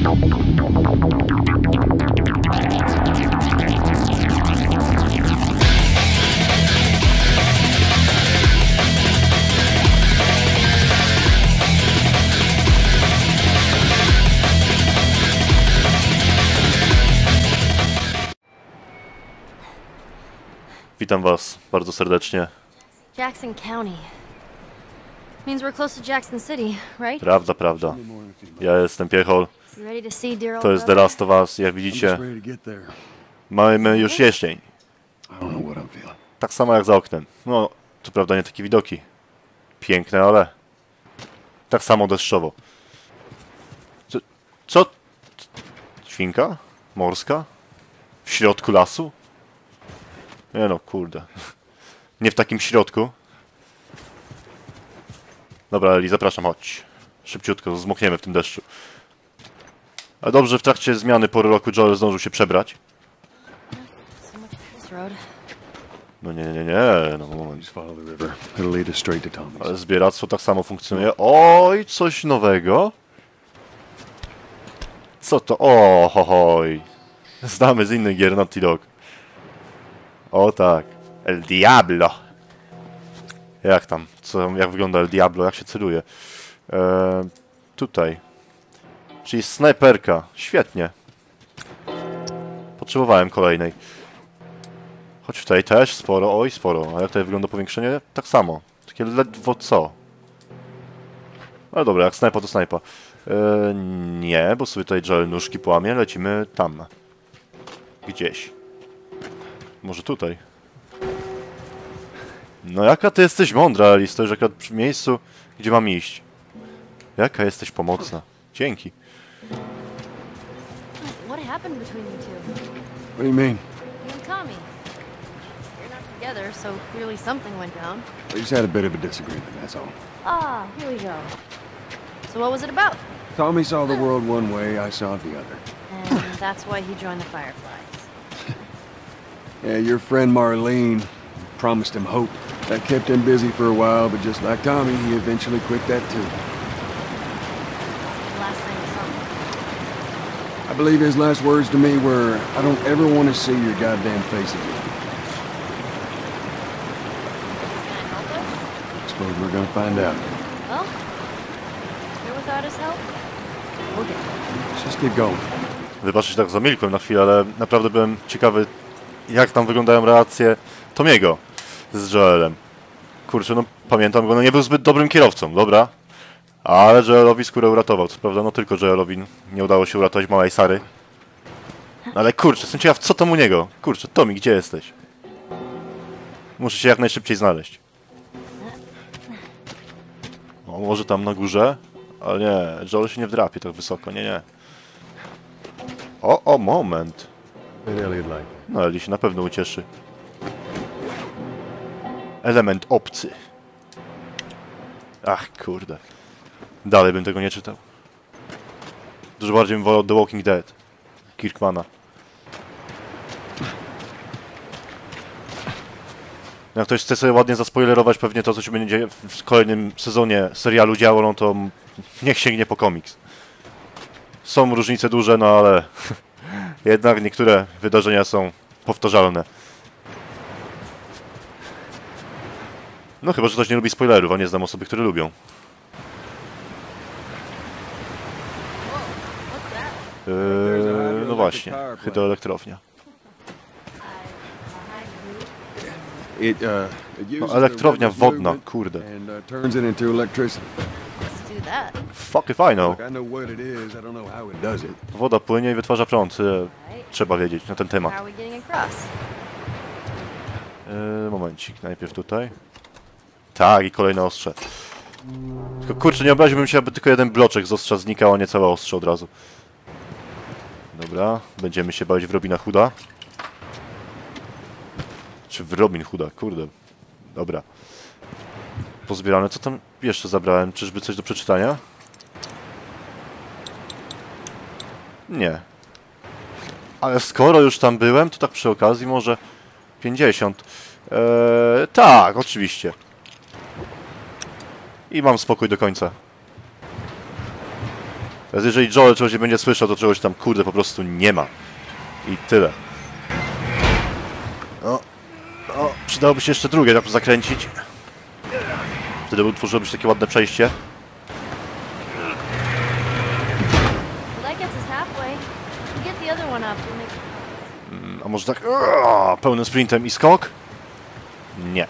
Witam was bardzo serdecznie. Jackson County. Means we're close to Jackson City, right? Prawda, prawda. Ja jestem Piechol. You ready to see dear old To jest The brother? Last of Us. Jak widzicie, mamy już jesień. Tak samo jak za oknem. No, co prawda nie takie widoki. Piękne, ale tak samo deszczowo. Co? Świnka? Morska? W środku lasu? Nie no, kurde. Nie w takim środku. Dobra, Eli, zapraszam, chodź. Szybciutko, zmokniemy w tym deszczu. Ale dobrze, w trakcie zmiany pory roku Joel zdążył się przebrać. No nie, no moment. Ale zbieractwo tak samo funkcjonuje. Oj, coś nowego. Co to? O, hoj. Znamy z innych gier Naughty Dog. O tak. El Diablo. Jak tam? Jak wygląda El Diablo? Jak się celuje? Tutaj. Czyli snajperka. Świetnie. Potrzebowałem kolejnej. Choć w tej też sporo. Oj, sporo. A jak tutaj wygląda powiększenie? Tak samo. Takie ledwo co. Ale dobra, jak snajpa to snajpa. Nie, bo sobie tutaj Joel nóżki połamie. Lecimy tam. Gdzieś. Może tutaj. No jaka ty jesteś mądra, Eli. Stoisz akurat przy miejscu, gdzie mam iść. Jaka jesteś pomocna. Dzięki. What happened between you two? What do you mean? You and Tommy. You're not together, so clearly something went down. We just had a bit of a disagreement, that's all. Ah, here we go. So what was it about? Tommy saw the world one way, I saw it the other. And that's why he joined the Fireflies. Yeah, your friend Marlene promised him hope. That kept him busy for a while, but just like Tommy, he eventually quit that too. Last time you saw him. I believe his last words to me were, I don't ever want to see your goddamn face again. Can I help us? Suppose we're gonna find out. Well, here without his help, we'll get there. Let's just keep going. Wybaczcie, tak zamilkłem na chwilę, ale naprawdę byłem ciekawy, jak tam wyglądają relacje Tomiego z Joelem. Kurczę, no pamiętam go, no nie był zbyt dobrym kierowcą, dobra. Ale Joelowi skórę uratował, co prawda, no tylko Joelowi nie udało się uratować małej Sary. Ale kurczę, jestem ciekaw, co tam u niego. Kurczę, Tomi, gdzie jesteś? Muszę się jak najszybciej znaleźć. O, może tam na górze? Ale nie, Joel się nie wdrapie tak wysoko, nie. O, moment. No, Eli się na pewno ucieszy. Element obcy. Ach, kurde. Dalej bym tego nie czytał. Dużo bardziej bym wolał The Walking Dead. Kirkmana. Jak ktoś chce sobie ładnie zaspoilerować pewnie to, co się będzie w kolejnym sezonie serialu działo, no to niech sięgnie po komiks. Są różnice duże, no ale jednak niektóre wydarzenia są powtarzalne. No chyba, że ktoś nie lubi spoilerów, a nie znam osoby, które lubią. No właśnie, hydroelektrownia. No, elektrownia wodna, kurde. Fuck if I know. Woda płynie i wytwarza prąd. Trzeba wiedzieć na ten temat. Momencik, najpierw tutaj. Tak, i kolejne ostrze. Tylko kurczę, nie obraziłbym się, aby tylko jeden bloczek z ostrza znikał, a nie całe ostrze od razu. Dobra, będziemy się bawić w Robina Hooda. Czy w Robin Hooda, kurde. Dobra. Pozbierane, co tam jeszcze zabrałem? Czyżby coś do przeczytania? Nie. Ale skoro już tam byłem, to tak przy okazji może 50. Tak, oczywiście. I mam spokój do końca. Teraz jeżeli Joel czegoś nie będzie słyszał, to czegoś tam kurde po prostu nie ma. I tyle. O, przydałoby się jeszcze drugie tak zakręcić. Wtedy utworzyłoby się takie ładne przejście. Well, that gets us halfway. We get the other one up. We'll make... A może tak pełnym sprintem i skok? Nie.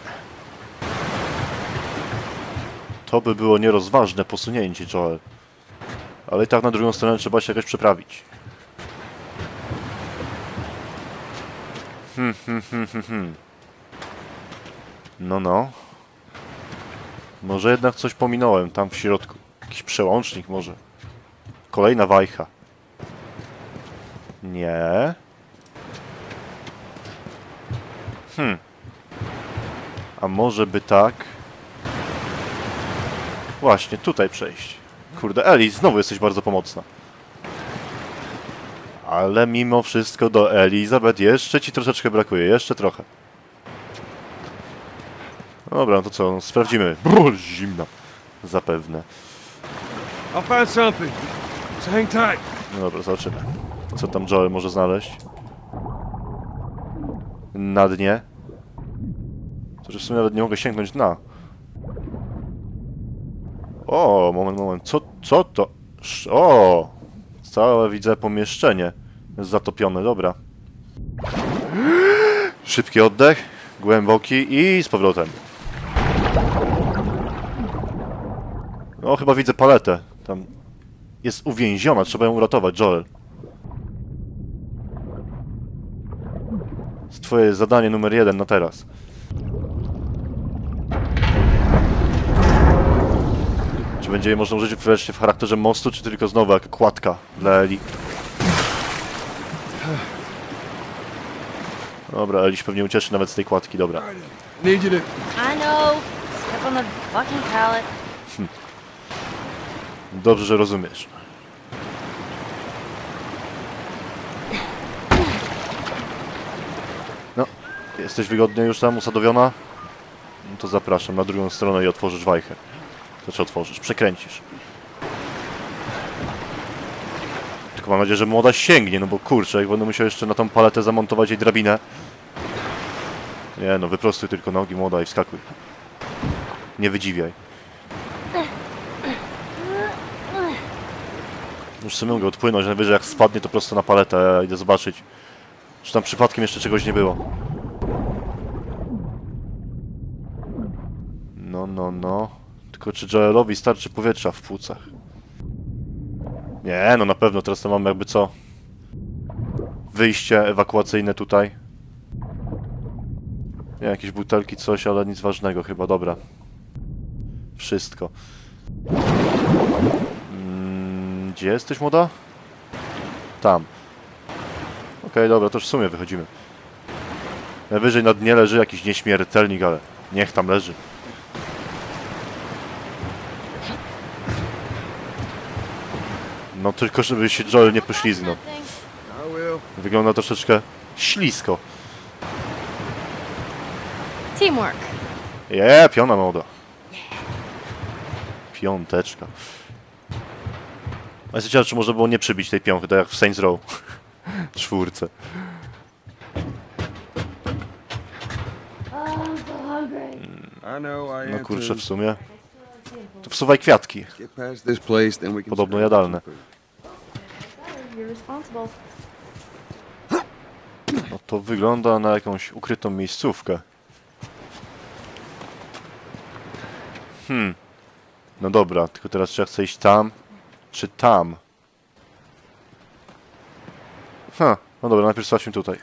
To by było nierozważne posunięcie, Joel. Ale i tak na drugą stronę trzeba się jakoś przeprawić. No. Może jednak coś pominąłem tam w środku. Jakiś przełącznik może. Kolejna wajcha. Nie. A może by tak? Właśnie, tutaj przejść. Kurde, Eli, znowu jesteś bardzo pomocna. Ale mimo wszystko do Elizabeth jeszcze ci troszeczkę brakuje. Jeszcze trochę. Dobra, no to co? Sprawdzimy. Brrr, zimna. Zapewne. I'll find something. So hang tight. No dobra, zobaczymy. Co tam Joel może znaleźć? Na dnie? To, że w sumie nawet nie mogę sięgnąć dna. O, moment. Co to? O! Całe widzę pomieszczenie. Jest zatopione, dobra. Szybki oddech, głęboki i z powrotem. O, chyba widzę paletę. Tam jest uwięziona, trzeba ją uratować, Joel. To jest twoje zadanie numer 1 na teraz. Czy będzie je można użyć wreszcie w charakterze mostu, czy tylko znowu jak kładka dla Eli? Dobra, Eliś pewnie ucieszy nawet z tej kładki, dobra. Need you to... I know. Step on the fucking pallet. Dobrze, że rozumiesz. No, jesteś wygodnie już tam usadowiona? No to zapraszam na drugą stronę i otworzysz wajchę. Znaczy otworzysz, przekręcisz. Tylko mam nadzieję, że młoda sięgnie, no bo kurczę, jak będę musiał jeszcze na tą paletę zamontować jej drabinę. Nie no, wyprostuj tylko nogi, młoda, i wskakuj. Nie wydziwiaj. Już sobie mogę odpłynąć, najwyżej jak spadnie to prosto na paletę, ja idę zobaczyć, czy tam przypadkiem jeszcze czegoś nie było. No. Tylko czy Joelowi starczy powietrza w płucach? Nie, no na pewno, teraz to mamy jakby co? Wyjście ewakuacyjne tutaj. Nie, jakieś butelki, coś, ale nic ważnego chyba, dobra. Wszystko. Gdzie jesteś, młoda? Tam. Okej, dobra, to już w sumie wychodzimy. Najwyżej na dnie leży jakiś nieśmiertelnik, ale niech tam leży. No tylko, żeby się Joel nie poślizgnął. I will. Wygląda troszeczkę ślisko. Teamwork. Piona młoda. Piąteczka. A jest ciekawe, czy można było nie przybić tej piąchy, tak jak w Saints Row. 4. Oh, I'm so hungry. I know I No am kurczę, too. w sumie. To wsuwaj kwiatki. Get past this place, then we can... Podobno jadalne. You're responsible. No to wygląda na jakąś ukrytą miejscówkę. No dobra, tylko teraz czy ja chcę iść tam, czy tam? No dobra, najpierw sprawdźmy tutaj.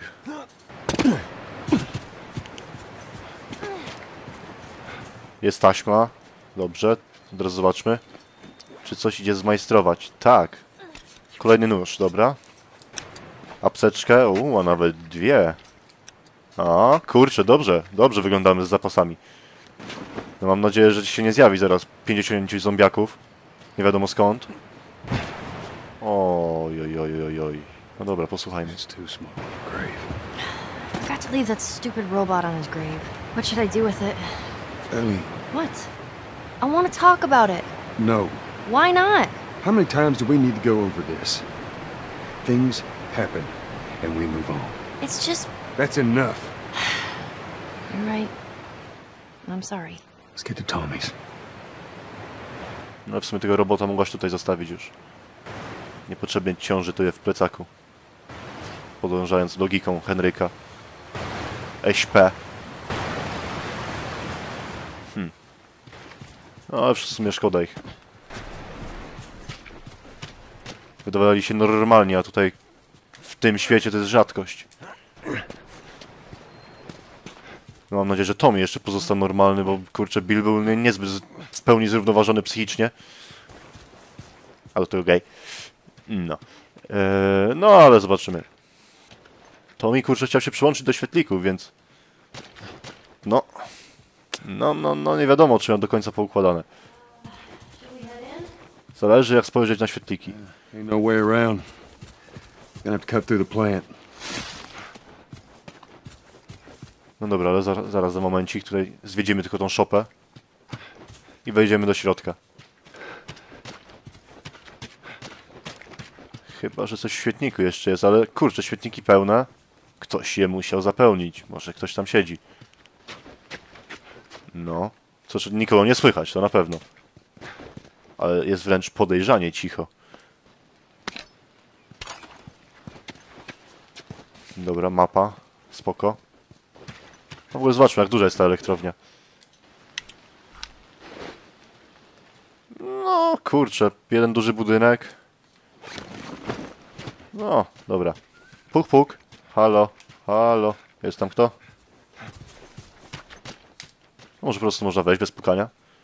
Jest taśma. Dobrze, od razu zobaczmy. Czy coś idzie zmajstrować? Tak. Kolejny nóż, dobra. Apteczkę, a nawet 2. A, kurczę, dobrze wyglądamy z zapasami. No mam nadzieję, że ci się nie zjawi zaraz 50 zombiaków. Nie wiadomo skąd. Oj. No dobra, posłuchajmy. It's too small. Grave. I forgot to leave that stupid robot on his grave. What should I do with it? Ellie, What? I want to talk about it. no. Why not? How many times do we need to go over this? Things happen, and we move on. It's just... That's enough. You're right. I'm sorry. Let's get to Tommy's. No w sumie tego robota mogłaś tutaj zostawić już. Niepotrzebnie ciąży to je w plecaku. Podążając logiką Henryka. SP. No ale w sumie szkoda ich. Wydawali się normalnie, a tutaj w tym świecie to jest rzadkość. No mam nadzieję, że Tommy jeszcze pozostał normalny, bo kurczę, Bill był niezbyt w pełni zrównoważony psychicznie. Ale to okej. No. No ale zobaczymy. Tommy kurczę chciał się przyłączyć do świetlików, więc... No nie wiadomo, czy miał do końca poukładane. Zależy jak spojrzeć na świetliki. Ain't no way around. Gonna have to cut through the plant. No dobra, ale zaraz za momencik tutaj zwiedzimy tylko tą szopę. I wejdziemy do środka. Chyba, że coś w świetniku jeszcze jest, ale kurczę, świetniki pełne. Ktoś je musiał zapełnić. Może ktoś tam siedzi. No. Cóż, nikogo nie słychać, to na pewno. Ale jest wręcz podejrzanie cicho. Dobra, mapa. Spoko. W ogóle zobaczmy, jak duża jest ta elektrownia. No, kurczę. Jeden duży budynek. No, dobra. Puk, puk. Halo, halo. Jest tam kto? Może po prostu można wejść bez pukania.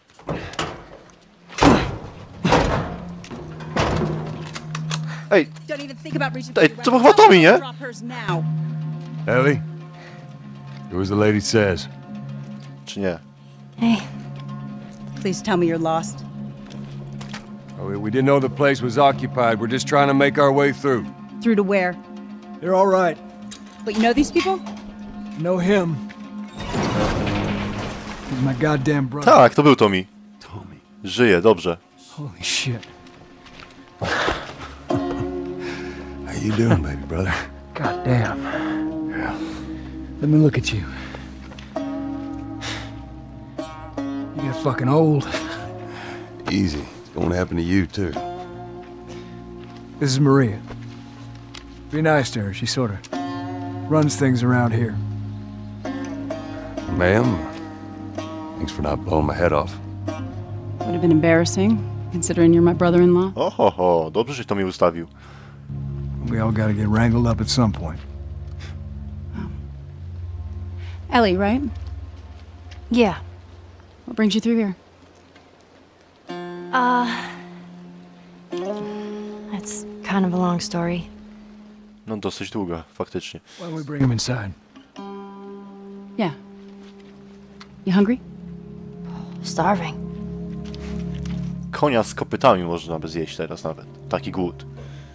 Ej! Ej, to był chyba Tommy, nie? Ellie, do as the lady says. Czy nie? Hey. Please tell me you're lost. Oh, we didn't know the place was occupied. We're just trying to make our way through. Through to where? They're all right. But you know these people? Know him. He's my goddamn brother. Tak, to był Tommy. Tommy. Żyje, dobrze. Holy shit. How you doing, baby brother? Goddamn. Yeah. Let me look at you. You get fucking old. Easy. It's going to happen to you, too. This is Maria. Be nice to her. She sort of runs things around here. Ma'am, thanks for not blowing my head off. Would have been embarrassing, considering you're my brother-in-law. Oho, dobrze się Tommy ustawił. We all gotta get wrangled up at some point. Ellie, right? Yeah. What brings you through here? That's kind of a long story. No dosyć długa, faktycznie. Why don't we bring him inside? Yeah. You hungry? Starving. Konia z kopytami można by zjeść teraz nawet. Taki głód.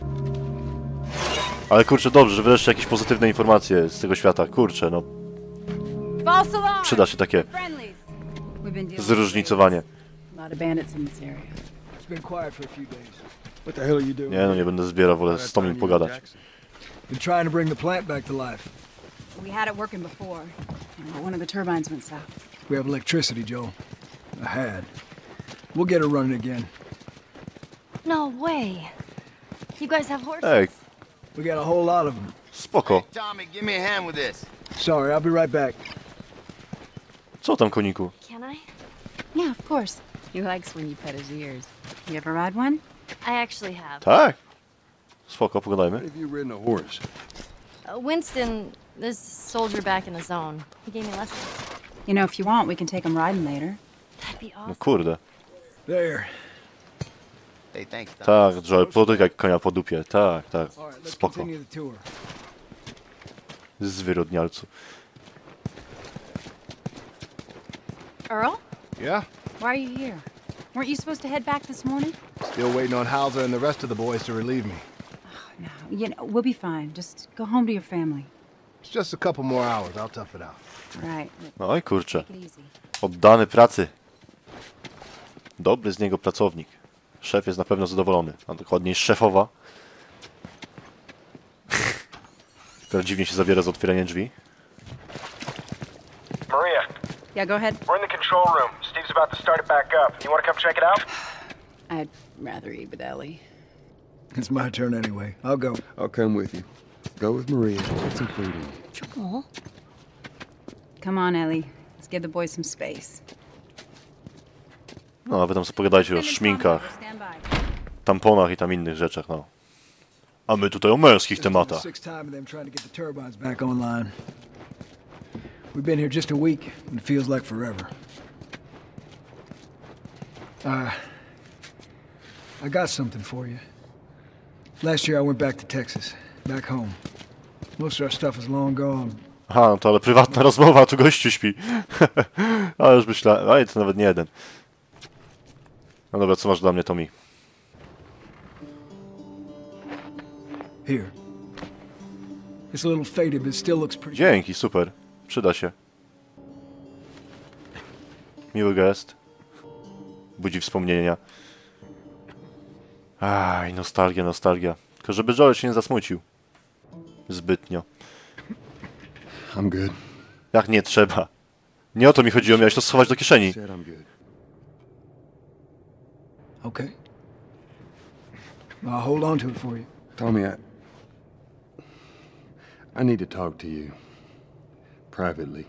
Ale kurczę, dobrze, że wreszcie jakieś pozytywne informacje z tego świata. Kurczę, no. Przyda się takie zróżnicowanie. A lot of bandits in this area. It's been quiet for a few days. What the hell are you doing? Nie no, nie będę zbierał, wolę z Tomim pogadać. Been trying to bring the plant back to life. We had it working before. One of the turbines went south. We have electricity, Joel. I had. We'll get her running again. No way. You guys have horses? Ej, We got a whole lot of them. spoko. Tommy, give me a hand with this. Sorry, I'll be right back. Co tam, koniku? Can I? Yeah, of course. He likes when you pet his ears. You ever ride one? I actually have. Tak? Spoko, pogadajmy. Have you ridden a horse? Winston, this soldier back in the zone. He gave me lessons. You know, if you want, we can take him riding later. That'd be No awesome. kurde. There. Hey, thanks, Tom. Tak, Joel, podykaj konia po dupie. Tak, tak. All right, let's Spoko. continue the tour. Zwyrodnialcu. Earl? Yeah? Why are you here? Weren't you supposed to head back this morning? Still waiting on Hauser and the rest of the boys to relieve me. No, you know, we'll be fine. Just go home to your family. It's just a couple more hours. I'll tough it out. Right. Oj, kurczę. Take it easy. Oddany pracy. Dobry z niego pracownik. Szef jest na pewno zadowolony, a dokładniej szefowa. Teraz dziwnie się zabiera za otwieranie drzwi. Maria, Yeah, go ahead. we're in the control room. Steve's about to start it back up. You want to come check it out? I'd rather eat with Ellie. It's my turn anyway. I'll go. I'll come with you. Go with Maria. Get some food in. Joel? Come on, Ellie. Let's give the boys some space. No, a wy tam sobie pogadajcie o szminkach, Stand by. tamponach i tam innych rzeczach, no. A my tutaj o męskich This is the tematach. sixth time of them trying to get the turbines back online. We've been here just a week, and it feels like forever. I got something for you. Last year I went back to Texas, back home. Most of our stuff is long gone. Aha, no to ale prywatna rozmowa, a tu gościu śpi. A już myślałem, a to nawet nie jeden. No dobra, co masz dla mnie, Tommy? Here. It's a little faded, but it still looks pretty. Dzięki, super. Przyda się. Miły gest. Budzi wspomnienia. Aj, nostalgia, nostalgia. Tylko żeby Joel się nie zasmucił. Zbytnio. I'm good. Jak nie trzeba. Nie o to mi chodziło, miałeś to schować do kieszeni. Said I'm good. Okay. I'll hold on to it for you. Tommy, I need to talk to you. Privately.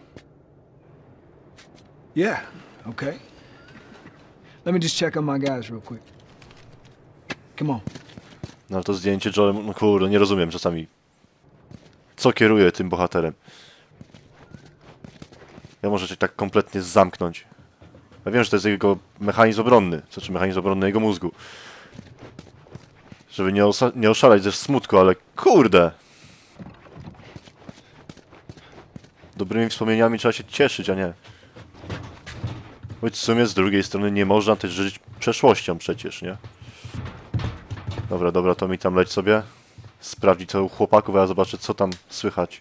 Yeah, okay. Let me just check on my guys real quick. Come on. No ale to zdjęcie Joel, no kurde, nie rozumiem czasami. Co kieruje tym bohaterem? Ja może się tak kompletnie zamknąć. Ja wiem, że to jest jego mechanizm obronny, znaczy mechanizm obronny jego mózgu. Żeby nie oszaleć ze smutku, ale kurde! Dobrymi wspomnieniami trzeba się cieszyć, a nie. Choć w sumie z drugiej strony nie można też żyć przeszłością przecież, nie? Dobra, dobra, to mi tam leć sobie. Sprawdzić co u chłopaków, a ja zobaczę co tam słychać.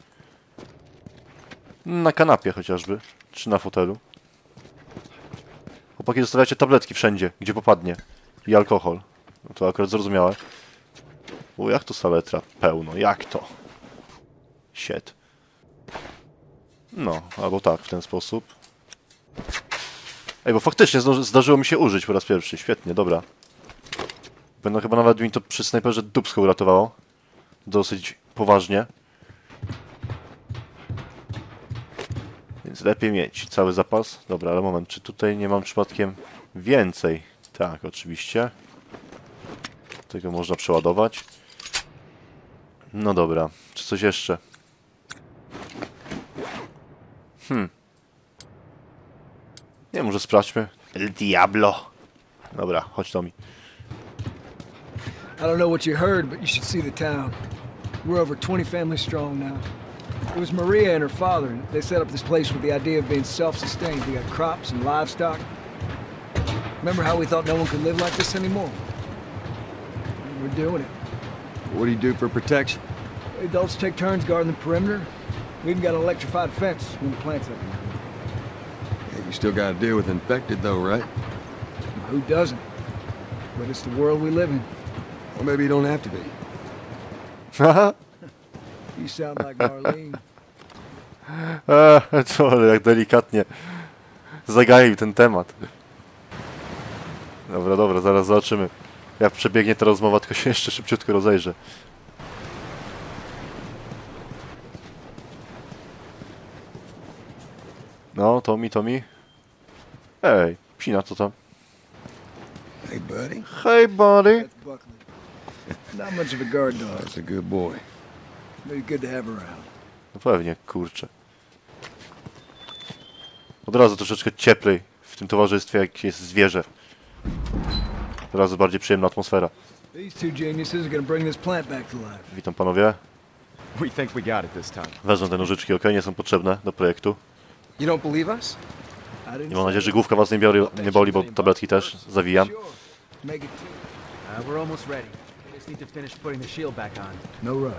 Na kanapie chociażby, czy na fotelu. Chłopaki, zostawiacie tabletki wszędzie, gdzie popadnie. I alkohol. No to akurat zrozumiałe. Jak to saletra? Pełno, jak to? Shit. No, albo tak, w ten sposób. Ej, bo faktycznie zdarzyło mi się użyć po raz pierwszy. Świetnie, dobra. Będą chyba nawet mi to przy snajperze dupsko uratowało. Dosyć poważnie. Więc lepiej mieć cały zapas. Dobra, ale moment, czy tutaj nie mam przypadkiem więcej? Tak, oczywiście. Tego można przeładować. No dobra, czy coś jeszcze? Nie, może sprawdźmy. El Diablo. Dobra, chodź do mi. I don't know what you heard, but you should see the town. We're over 20 families strong now. It was Maria and her father. They set up this place with the idea of being self-sustained. We got crops and livestock. Remember how we thought no one could live like this anymore? We're doing it. What do you do for protection? Adults take turns guarding the perimeter. We even got an electrified fence when the plant's up. Yeah, you still gotta deal with infected though, right? Who doesn't? But it's the world we live in. Well, maybe you don't have to be. You sound like Marlene. Co, jak delikatnie zagaił ten temat. Dobra, dobra, zaraz zobaczymy. Jak przebiegnie ta rozmowa, tylko się jeszcze szybciutko rozejrzę. No, Tommy. Ej, psina, co tam? Hey, buddy. Hej, buddy. That's Buckley. Not much of a guard dog. That's a good boy. But he's good to have around. No pewnie, kurczę. Od razu troszeczkę cieplej w tym towarzystwie, jak jest zwierzę. Od razu bardziej przyjemna atmosfera. These two geniuses are gonna bring this plant back to life. Witam panowie. We think we got it this time. Wezmę te nożyczki, ok? Nie są potrzebne do projektu. You don't believe us? I didn't I mam nadzieję, że główka was nie boli, bo tabletki też zawijam. Sure. Make it two. We're almost ready. We just need to finish putting the shield back on. No rush.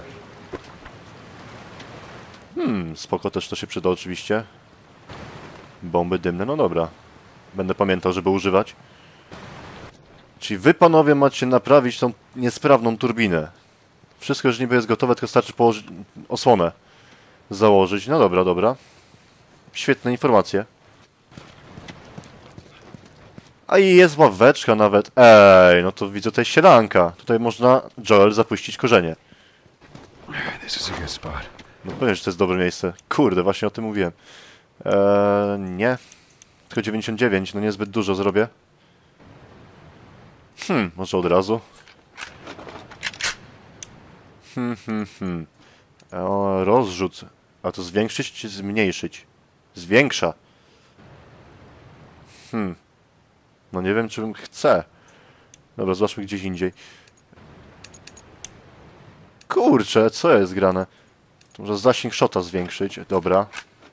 Spoko, też to się przyda oczywiście. Bomby dymne, no dobra. Będę pamiętał, żeby używać. Czyli wy, panowie, macie naprawić tą niesprawną turbinę. Wszystko już niby jest gotowe, tylko starczy położyć osłonę. Założyć. No dobra, dobra. Świetne informacje. A i jest ławeczka nawet. Ej, no to widzę tutaj sielanka. Tutaj można, Joel, zapuścić korzenie. This is a good spot. No pewnie, że to jest dobre miejsce. Kurde, właśnie o tym mówiłem. Nie. Tylko 99, no niezbyt dużo zrobię. Może od razu. Rozrzut. A to zwiększyć czy zmniejszyć? Zwiększa. No nie wiem, czy bym chce. Dobra, zobaczmy gdzieś indziej. Kurczę, co jest grane? To może zasięg shota zwiększyć. Dobra.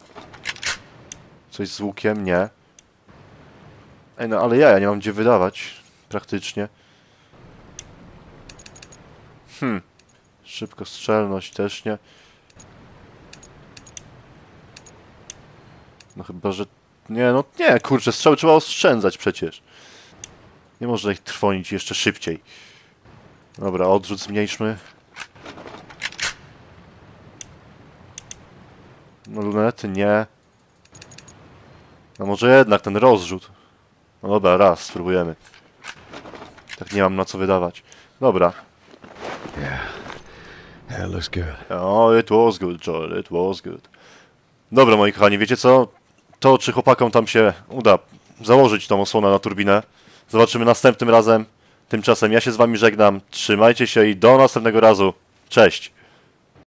Coś z łukiem? Nie. Ej, no ale ja nie mam gdzie wydawać. Praktycznie. Szybkostrzelność też nie. No chyba, że... Nie, no nie, kurczę, strzały trzeba oszczędzać przecież. Nie można ich trwonić jeszcze szybciej. Dobra, odrzut zmniejszmy. No lunety nie. No może jednak ten rozrzut. No dobra, raz, spróbujemy. Tak nie mam na co wydawać. Dobra. That looks good. Oh, it was good, Joel, it was good. Dobra, moi kochani, wiecie co? To, czy chłopakom tam się uda założyć tą osłonę na turbinę, zobaczymy następnym razem. Tymczasem ja się z wami żegnam. Trzymajcie się i do następnego razu. Cześć!